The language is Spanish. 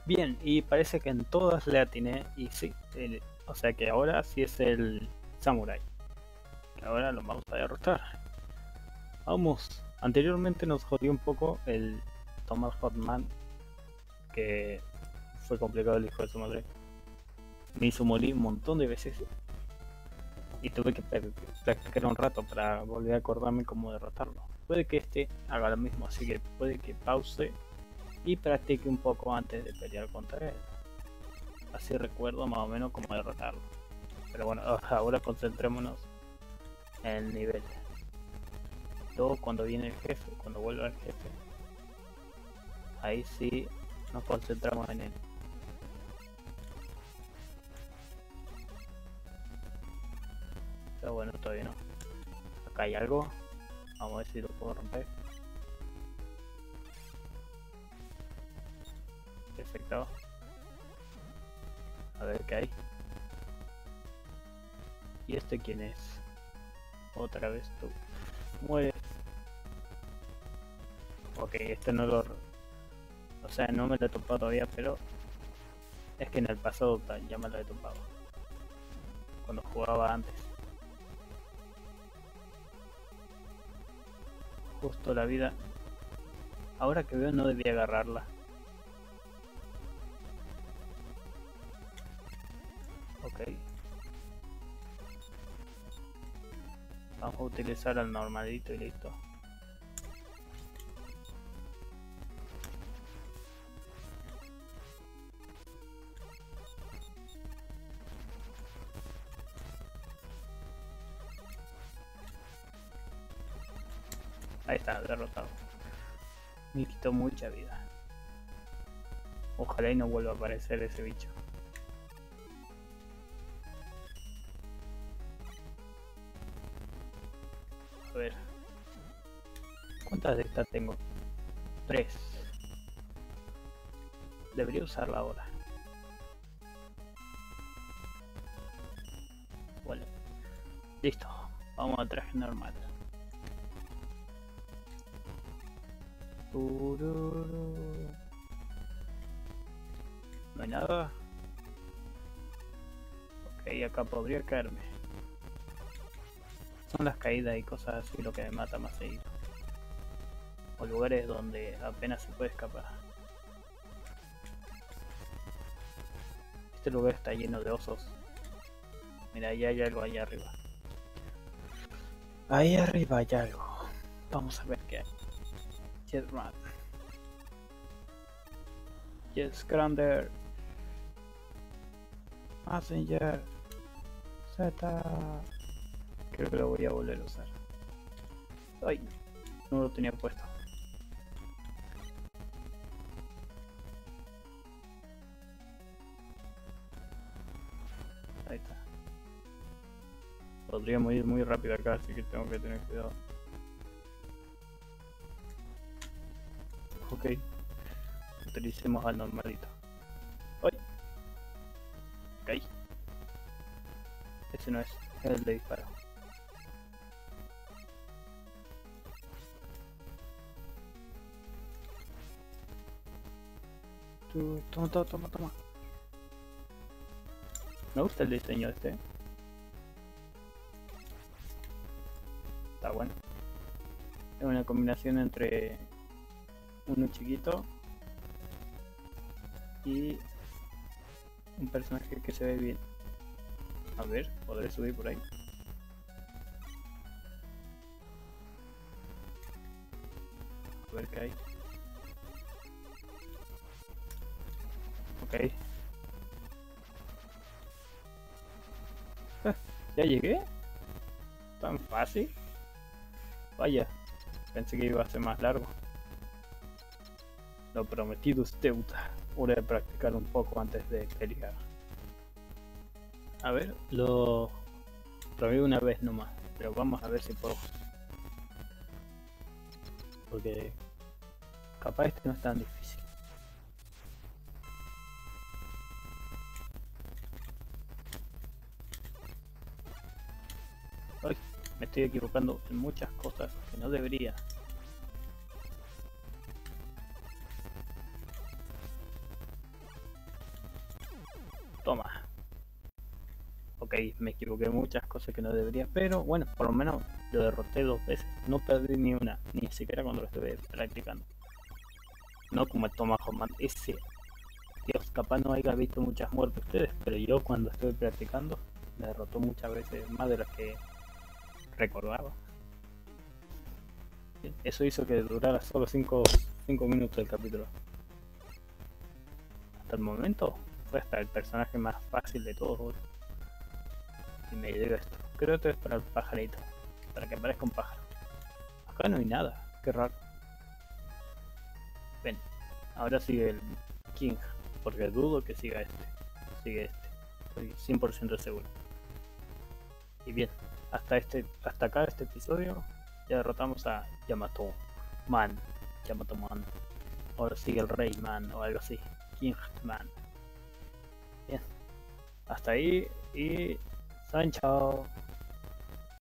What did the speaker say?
Bien, y parece que en todas le atiné y sí, o sea que ahora sí es el Samurai. Ahora lo vamos a derrotar. Vamos, anteriormente nos jodió un poco el Thomas Hotman, que fue complicado el hijo de su madre. Me hizo morir un montón de veces y tuve que practicar un rato para volver a acordarme cómo derrotarlo. Puede que este haga lo mismo, así que puede que pause y practique un poco antes de pelear contra él. Así recuerdo más o menos cómo derrotarlo. Pero bueno, ahora concentrémonos en el nivel. Luego cuando viene el jefe, cuando vuelva el jefe, ahí sí nos concentramos en él. Pero bueno, todavía no. Acá hay algo. Vamos a ver si lo puedo romper. Perfecto. A ver qué hay. ¿Y este quién es? Otra vez tú. Mueres. Ok, este no lo... O sea, no me lo he topado todavía, pero... Es que en el pasado ya me lo he topado. Cuando jugaba antes. Justo la vida. Ahora que veo no debía agarrarla. Ok. Vamos a utilizar al normalito y listo. Ahí está, derrotado. Me quitó mucha vida. Ojalá y no vuelva a aparecer ese bicho. A ver. ¿Cuántas de estas tengo? 3. Debería usarla ahora. Bueno. Listo. Vamos al traje normal. No hay nada. Ok, acá podría caerme. Son las caídas y cosas así lo que me mata más seguido. O lugares donde apenas se puede escapar. Este lugar está lleno de osos. Mira, ahí hay algo allá arriba. Ahí arriba hay algo. Vamos a ver qué hay. Jetman. Jet Scrander. Messenger. Z. Creo que lo voy a volver a usar. Ay, no lo tenía puesto. Ahí está. Podríamos ir muy rápido acá, así que tengo que tener cuidado. Ok. Utilicemos al normalito. ¡Ay! Caí. Ese no es el de disparo. Toma. Me gusta el diseño este. Está bueno. Es una combinación entre uno chiquito y un personaje que se ve bien. A ver, podré subir por ahí. A ver qué hay. Ok. ¿Ya llegué? ¿Tan fácil? Vaya, pensé que iba a ser más largo. Lo prometido es deuda. Hora de practicar un poco antes de pelear. A ver, lo probé una vez nomás, pero vamos a ver si puedo. Porque capaz este no es tan difícil. Ay, me estoy equivocando en muchas cosas que no debería. toma. Ok, me equivoqué en muchas cosas que no debería, pero bueno, por lo menos lo derroté 2 veces. No perdí ni una, ni siquiera cuando lo estuve practicando. No como el Tomahawk Man, ese. Dios, capaz no haya visto muchas muertes ustedes, pero yo cuando estuve practicando me derrotó muchas veces, más de las que recordaba. Eso hizo que durara solo 5 minutos el capítulo. Hasta el momento fue hasta el personaje más fácil de todos. Y me llega esto. Creo que es para el pajarito, para que aparezca un pájaro. Acá no hay nada, qué raro. Ven, ahora sigue el King, porque dudo que siga este. Sigue este, estoy 100% seguro. Y bien, hasta acá este episodio ya derrotamos a Yamato Man. Ahora sigue el Rey Man o algo así. King Man. Bien, hasta ahí y Sancho.